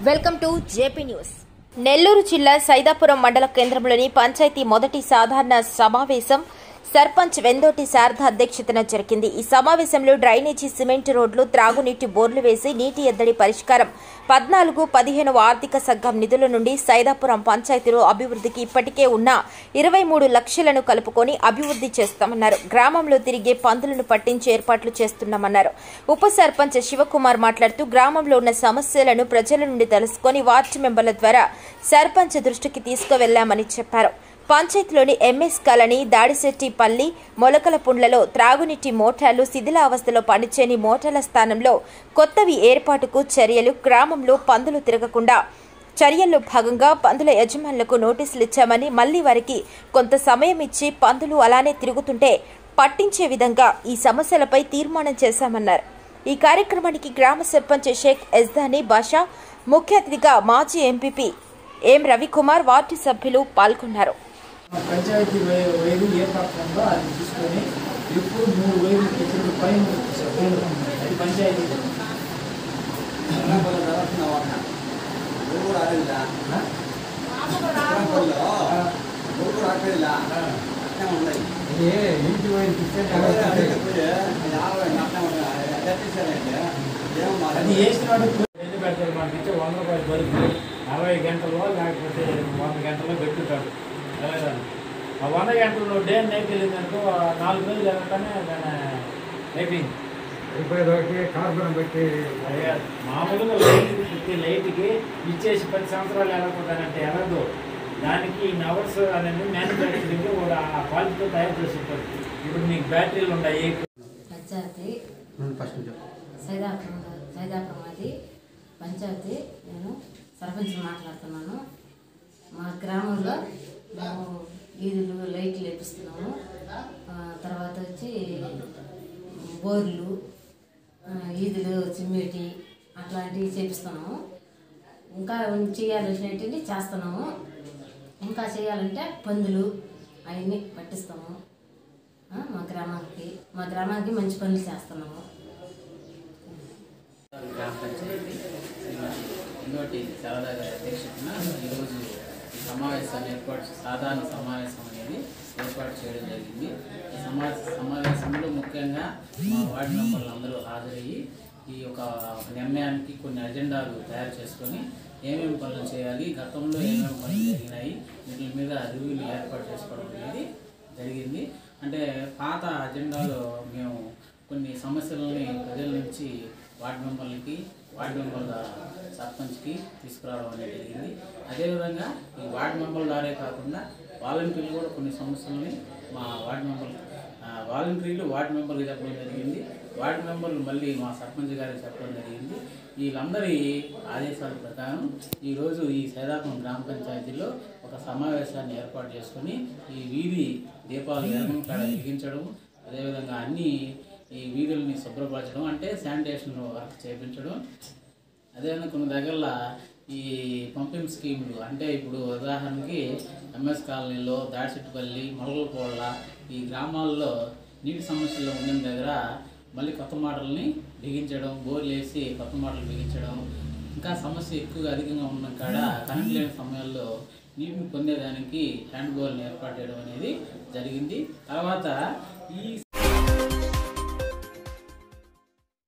Welcome to JP news. Nellore జిల్లా సైదాపురం మండల కేంద్రంలోని పంచాయతీ మొదటి సాధారణ సమావేశం సర్పంచ్ వెందోటి శారద అధ్యక్షతన జరిగింది. ఈ సమావేశంలో డ్రైనేజీ, సిమెంట్ రోడ్లు, త్రాగునీటి బోర్లు వేసి నీటి ఎద్దడి పరిష్కారం, 14-15 ఆర్థిక సంఘం నిధుల నుండి సైదాపురం పంచాయతీలో అభివృద్ధికి ఇప్పటికే ఉన్న 23 లక్షలను కలుపుకొని అభివృద్ధి చేస్తామన్నారు. గ్రామంలో తిరిగే పందులను పట్టించి ఏర్పాట్లు చేస్తున్నామన్నారు. ఉప సర్పంచ్ శివకుమార్ మాట్లాడుతూ గ్రామంలో ఉన్న సమస్యలను ప్రజల నుండి తెలుసుకొని వార్డు మెంబర్ల ద్వారా సర్పంచ్ దృష్టికి తీసుకువెళ్లామని చెప్పారు. పంచాయతీలోని ఎంఎస్ కాలనీ, దాడిశెట్టిపల్లి, మొలకలపుండ్లలో త్రాగునీటి మోటార్లు శిథిలావస్థలో పనిచేయని మోటార్ల స్థానంలో కొత్తవి ఏర్పాటుకు చర్యలు, గ్రామంలో పందులు తిరగకుండా చర్యల్లో భాగంగా పందుల యజమానులకు నోటీసులు ఇచ్చామని, మళ్లీ వారికి కొంత సమయం ఇచ్చి పందులు అలానే తిరుగుతుంటే పట్టించే విధంగా ఈ సమస్యలపై తీర్మానం చేశామన్నారు. ఈ కార్యక్రమానికి గ్రామ సర్పంచ్ షేక్ ఎజ్దానీ బాషా, ముఖ్య అతిథిగా మాజీ ఎంపీపీ ఎం రవికుమార్, వార్డు సభ్యులు పాల్గొన్నారు. పంచాయతీ వైరు ఏ పక్షంలో అది తీసుకొని ఎప్పుడు 3 వైర్లు ఇచ్చిన పైన అది పంచాయతీ ఇంటి వైరు అది వేసినాడు పెడతారు. మనకి ఇచ్చే 100 రూపాయలు బరుకు 40 గంటల్లో లేకపోతే 100 గంటల్లో పెట్టుకుంటాడు. ఆ 100 గంటల్లో డే నేర్పింది అనుకో 4 రోజులు జరగగానే నేర్పింది కార్బన్ పెట్టి మామూలుగా లైట్కి ఇచ్చేసి 10 సంవత్సరాలు ఎలాగుంటానంటే ఎలాగో దానికి ఇన్ అవర్స్ అనేది మ్యానుఫ్యాక్చరింగ్ కూడా ఆ క్వాలిటీతో తయారు చేసి ఉంటారు. ఇప్పుడు మీకు బ్యాటరీలు ఉన్నాయి. పంచాయతీ సైదాపురం అది పంచాయతీ. నేను సర్పంచ్ మాట్లాడుతున్నాను. మా గ్రామంలో మేము వీధులు లైట్లు వేపిస్తున్నాము. తర్వాత వచ్చి బోర్లు, వీధులు సిమెంటి అట్లాంటివి చేపిస్తున్నాము. ఇంకా చేయాల్సినవి చేస్తున్నాము. ఇంకా చేయాలంటే పందులు అవన్నీ పట్టిస్తాము. మా గ్రామానికి మంచి పనులు చేస్తున్నాము. గ్రామ పంచాయతీ వెందోటి శారద గారి అధ్యక్షతన ఈరోజు ఈ సమావేశాన్ని సాధారణ సమావేశం అనేది ఏర్పాటు చేయడం జరిగింది. ఈ సమావేశంలో ముఖ్యంగా మా వార్డు మెంబర్లు అందరూ హాజరయ్యి ఈ యొక్క నిర్ణయానికి కొన్ని అజెండాలు తయారు చేసుకొని ఏమేమి పనులు చేయాలి, గతంలో ఏమేమి పనులు జరిగినాయి, వీటి మీద రివ్యూలు ఏర్పాటు చేసుకోవడం అనేది జరిగింది. అంటే పాత అజెండాలో మేము కొన్ని సమస్యలని ప్రజల నుంచి వార్డు మెంబర్ల సర్పంచ్కి తీసుకురావడం అనేది జరిగింది. అదేవిధంగా ఈ వార్డు మెంబర్ల ద్వారా కాకుండా వాలంటీర్లు కూడా కొన్ని సమస్యలని మా వాలంటీర్లు వార్డు మెంబర్కి చెప్పడం జరిగింది. వార్డు మెంబర్లు మళ్ళీ మా సర్పంచ్ గారికి చెప్పడం జరిగింది. వీళ్ళందరి ఆదేశాల ప్రకారం ఈరోజు ఈ సైదాపురం గ్రామ పంచాయతీలో ఒక సమావేశాన్ని ఏర్పాటు చేసుకొని ఈ వీధి దీపాలు వెలిగించడం, అదేవిధంగా అన్ని ఈ వీధుల్ని శుభ్రపరచడం, అంటే శానిటేషన్ వర్క్ చేయించడం, అదేవిధంగా కొన్ని దగ్గర ఈ పంపింగ్ స్కీములు, అంటే ఇప్పుడు ఉదాహరణకి ఎంఎస్ కాలనీలో, దాడిశెట్టిపల్లి, మొలకలపోళ్ళ ఈ గ్రామాల్లో నీటి సమస్యలు ఉన్న దగ్గర మళ్ళీ కొత్త మోటార్లని బిగించడం, బోర్లు వేసి కొత్త మోటార్లు బిగించడం, ఇంకా సమస్య ఎక్కువగా అధికంగా ఉన్న కాడ కరెంట్ లేని సమయాల్లో నీటిని పొందేదానికి హ్యాండ్ బోర్ని ఏర్పాటు చేయడం అనేది జరిగింది. తర్వాత ఈ